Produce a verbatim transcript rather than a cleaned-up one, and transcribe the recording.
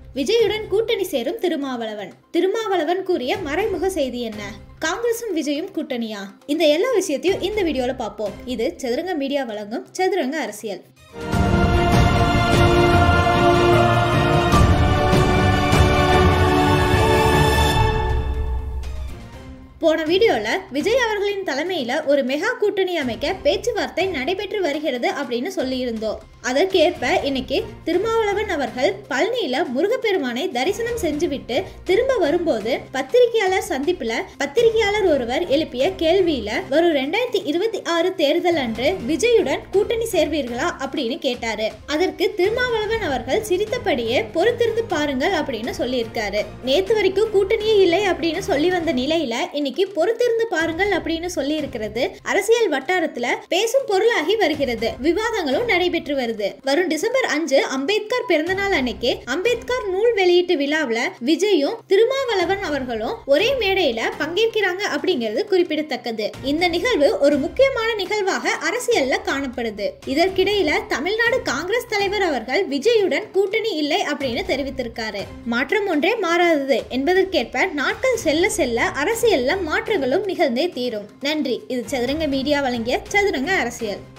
விஜயுடன் கூட்டணி சேரும் திருமாவளவன். திருமாவளவன் கூறிய மறைமுக செய்தி என்ன? காங்கிரசும் விஜயும் கூட்டணியா? இந்த எல்லா விஷயத்தையும் இந்த வீடியோல பார்ப்போம். இது சதுரங்க மீடியா வழங்கும் சதுரங்க அரசியல். போன வீடியோல விஜய் அவர்களின் தலைமையில ஒரு மெகா கூட்டணி அமைக்க பேச்சுவார்த்தை நடைபெற்று வருகிறது அப்படின்னு சொல்லி இருந்தோம். அதற்கேற்ப இன்னைக்கு திருமாவளவன் அவர்கள் பழனியில முருகப்பெருமானை தரிசனம் செஞ்சுவிட்டு திரும்ப வரும்போது பத்திரிகையாளர் சந்திப்புல பத்திரிகையாளர் ஒருவர் எழுப்பிய கேள்வியில வரும் ரெண்டாயிரத்தி இருபத்தி ஆறு தேர்தல் அன்று விஜயுடன் கூட்டணி சேர்வீர்களா அப்படின்னு கேட்டாரு. அதற்கு திருமாவளவன் அவர்கள் சிரித்தபடியே பொறுத்திருந்து பாருங்கள் அப்படின்னு சொல்லியிருக்காரு. நேத்து வரைக்கும் கூட்டணியே இல்லை அப்படின்னு சொல்லி வந்த நிலையில இன்னைக்கு பொறுத்திருந்து பாருங்கள் அப்படின்னு சொல்லி இருக்கிறது அரசியல் வட்டாரத்துல பேசும் பொருளாகி வருகிறது. விவாதங்களும் நடைபெற்று வருது. வரும் டிசம்பர் அஞ்சு அம்பேத்கர் பிறந்த நாள் அன்னைக்கு அம்பேத்கர் நூல் வெளியீட்டு விழாவில் விஜயும் திருமாவளவன் அவர்களும் ஒரே மேடையில பங்கேற்கிறாங்க அப்படிங்கிறது குறிப்பிடத்தக்கது. இந்த நிகழ்வு ஒரு முக்கியமான நிகழ்வாக அரசியல்ல காணப்படுது. இதற்கிடையில தமிழ்நாடு காங்கிரஸ் தலைவர் அவர்கள் விஜயுடன் கூட்டணி இல்லை அப்படின்னு தெரிவித்திருக்காரு. மாற்றம் ஒன்றே மாறாதது என்பதற்கேற்ப நாட்கள் செல்ல செல்ல அரசியல்ல மாற்றங்களும் நிகழ்ந்தே தீரும். நன்றி. இது சதுரங்க மீடியா வழங்கிய சதுரங்க அரசியல்.